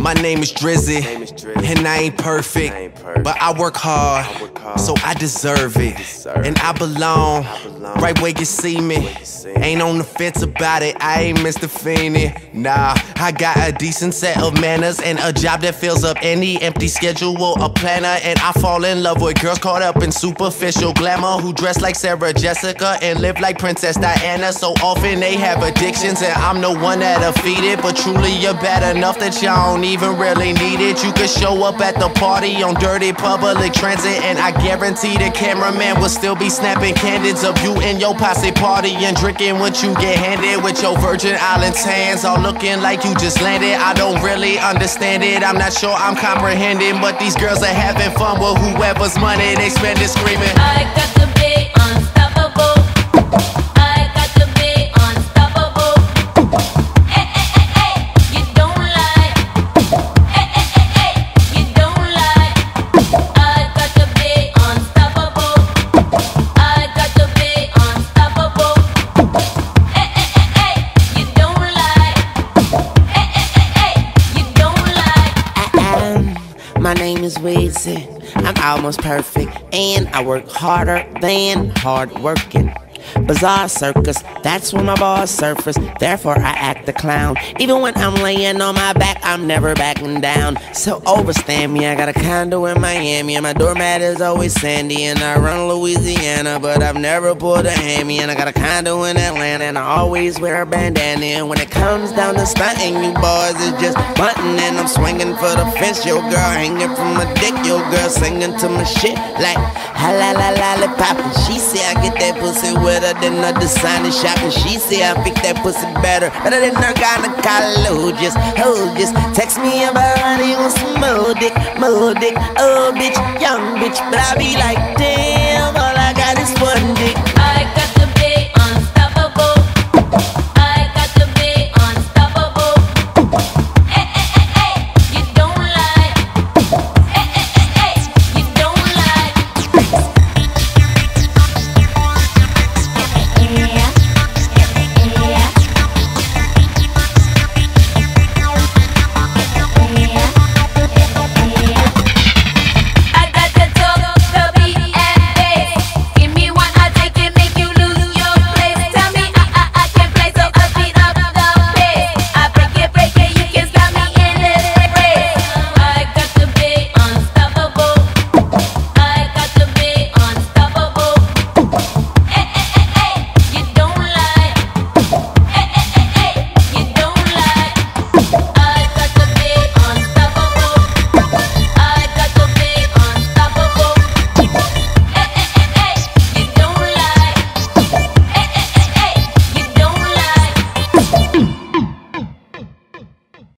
My name is Drizzy, and I ain't perfect, but I work hard, so I deserve it. And I belong right where you see me. Ain't on the fence about it, I ain't Mr. Feeney. Nah, I got a decent set of manners and a job that fills up any empty schedule, a planner. And I fall in love with girls caught up in superficial glamour, who dress like Sarah Jessica and live like Princess Diana. So often they have addictions and I'm the one that'll feed it. But truly you're bad enough that y'all don't even really need it. You could show up at the party on dirty public transit, and I guarantee the cameraman will still be snapping candids of you and your posse party and drinking what you get handed, with your Virgin Islands hands all looking like you just landed. I don't really understand it, I'm not sure I'm comprehending, but these girls are having fun with whoever's money they spend it screaming. I got to be unstoppable. I got to be unstoppable. Hey, hey, hey, hey, you don't lie. Hey, hey, hey, hey, you don't lie. I got to be unstoppable. I got to be unstoppable. Hey, hey, hey, hey, you don't lie. Hey, hey, hey, hey, you don't lie. My name is Weezy. I'm almost perfect, and I work harder than hard working. Bizarre circus, that's when my balls surface. Therefore I act the clown. Even when I'm laying on my back, I'm never backing down. So overstand me, I got a condo in Miami, and my doormat is always sandy. And I run Louisiana, but I've never pulled a hammy. And I got a condo in Atlanta, and I always wear a bandana. And when it comes down to stunting, you boys is just bunting. And I'm swinging for the fence, your girl hanging from my dick, your girl singing to my shit like ha la la lollipop. And she say I get that pussy wetter than a designer shop, and she say I pick that pussy better than her gynecologist. Oh, just text me about how you want some more dick, oh bitch, young bitch, but I be like,